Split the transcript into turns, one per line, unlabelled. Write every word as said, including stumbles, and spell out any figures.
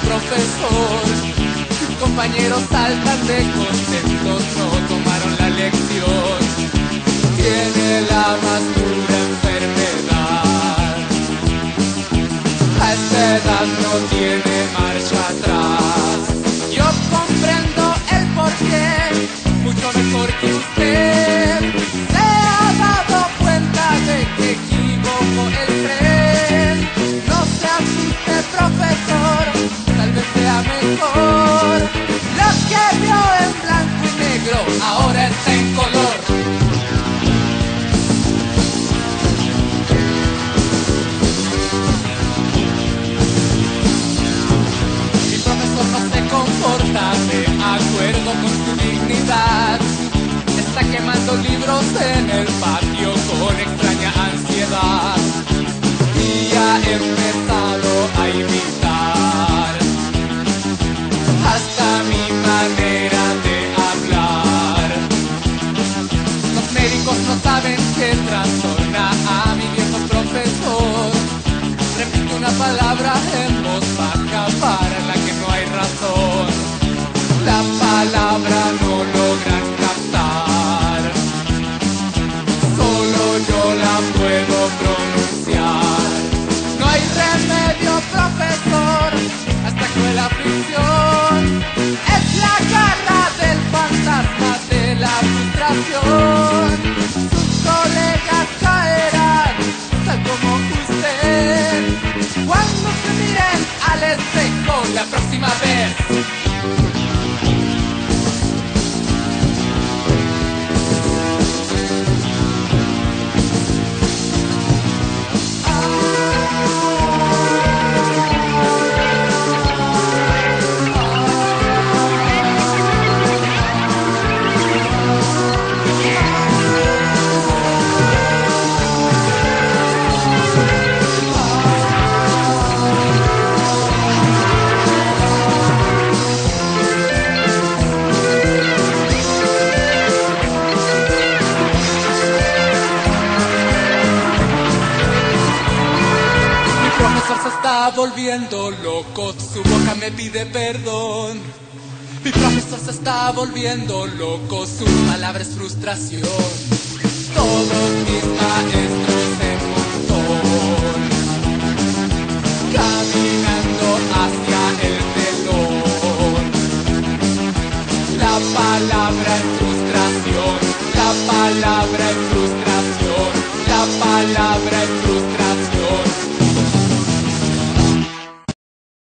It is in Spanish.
profesor. Sus compañeros saltan de contentos, no tomaron la lección. Tiene la más dura enfermedad, a esta edad no tiene marcha atrás. Yo comprendo el porqué, mucho mejor que usted. Se ha dado cuenta de que equivoco el tren. No se asuste, profesor, tal vez sea mejor. Lo que vio en blanco y negro ahora está en color. Mi profesor no se comporta de acuerdo con su dignidad. Está quemando libros en el patio con extraña ansiedad. Y ha empezado a imitar hasta mi manera de hablar. Los médicos no saben qué trastorna a mi viejo profesor. Repite una palabra en voz baja para la que no hay razón. La palabra no logran captar, solo yo la puedo pronunciar. No hay remedio, profesor, hasta cruel aflicción. Es la garra del fantasma de la frustración. Sus colegas caerán, tal como usted, cuando se miren al espejo la próxima vez. Se está volviendo loco, su boca me pide perdón. Mi profesor se está volviendo loco, su palabra es frustración. Todos mis maestros